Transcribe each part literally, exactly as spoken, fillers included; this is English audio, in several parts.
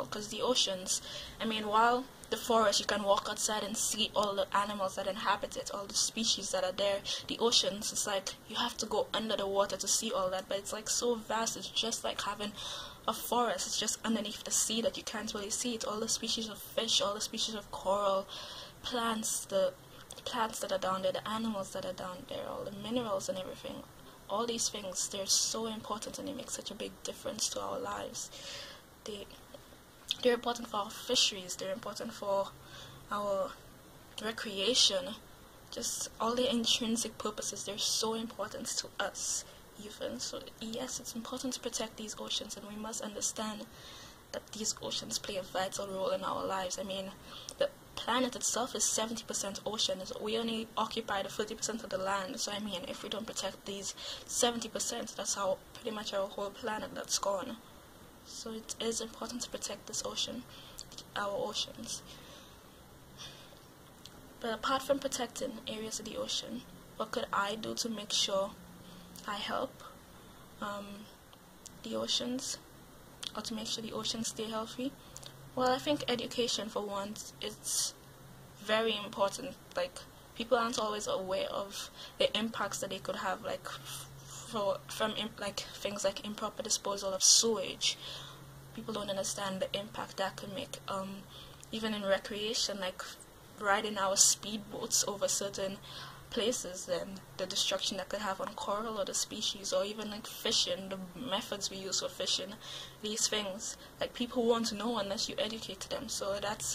because the oceans, I mean, while the forest, you can walk outside and see all the animals that inhabit it, all the species that are there. The oceans, it's like you have to go under the water to see all that, but it's like so vast. It's just like having a forest. It's just underneath the sea that you can't really see it. All the species of fish, all the species of coral, plants, the plants that are down there, the animals that are down there, all the minerals and everything. All these things, they're so important, and they make such a big difference to our lives. They They're important for our fisheries, they're important for our recreation, just all the intrinsic purposes. They're so important to us even. So yes, it's important to protect these oceans, and we must understand that these oceans play a vital role in our lives. I mean, the planet itself is seventy percent ocean. We only occupy the thirty percent of the land. So I mean, if we don't protect these seventy percent, that's how pretty much our whole planet that's gone. So it is important to protect this ocean, our oceans. But apart from protecting areas of the ocean, what could I do to make sure I help um, the oceans, or to make sure the oceans stay healthy? Well, I think education, for one, is very important. Like, people aren't always aware of the impacts that they could have, like for from like things like improper disposal of sewage. People don't understand the impact that could make. Um, even in recreation, like riding our speedboats over certain places, and the destruction that could have on coral or the species, or even like fishing, the methods we use for fishing, these things, like, people won't know unless you educate them. So that's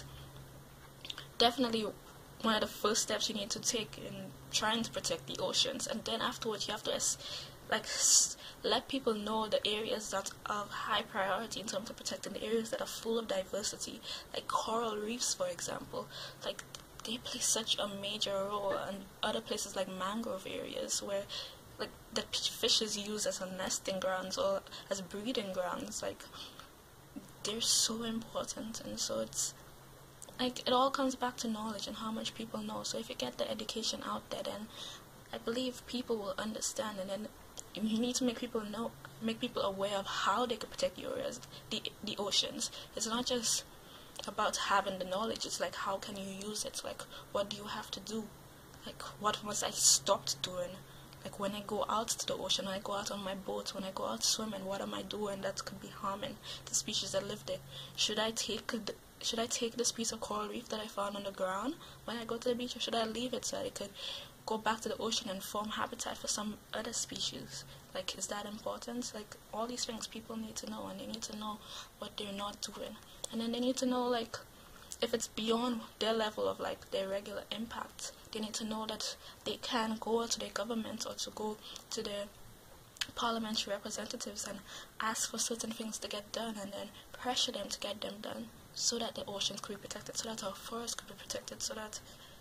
definitely one of the first steps you need to take in trying to protect the oceans. And then afterwards, you have to like let people know the areas that are of high priority in terms of protecting, the areas that are full of diversity, like coral reefs, for example. Like, they play such a major role, and other places like mangrove areas where like the fish is used as a nesting grounds or as breeding grounds. Like, they're so important. And so it's like, it all comes back to knowledge and how much people know. So if you get the education out there, then I believe people will understand, and then you need to make people know, make people aware of how they could protect the areas, the the oceans. It's not just about having the knowledge. It's like, how can you use it? Like, what do you have to do? Like, what must I stop doing? Like, when I go out to the ocean, when I go out on my boat, when I go out swimming, what am I doing that could be harming the species that live there? Should I take the, should I take this piece of coral reef that I found on the ground when I go to the beach, or should I leave it so that it could go back to the ocean and form habitat for some other species? Like, is that important? Like, all these things people need to know, and they need to know what they're not doing. And then they need to know, like, if it's beyond their level of, like, their regular impact, they need to know that they can go to their government or to go to their parliamentary representatives and ask for certain things to get done, and then pressure them to get them done, so that the oceans could be protected, so that our forests could be protected, so that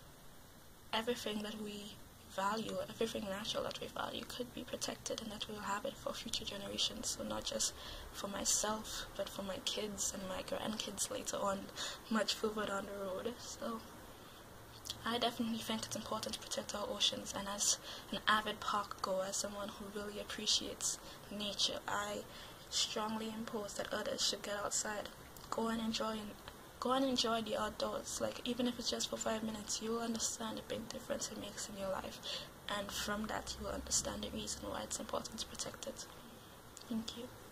everything that we value, everything natural that we value could be protected, and that we'll have it for future generations. So not just for myself, but for my kids and my grandkids later on, much further down the road. So I definitely think it's important to protect our oceans, and as an avid park goer, as someone who really appreciates nature, I strongly impose that others should get outside, go and enjoy Go and enjoy the outdoors. Like, even if it's just for five minutes, you will understand the big difference it makes in your life. And from that, you will understand the reason why it's important to protect it. Thank you.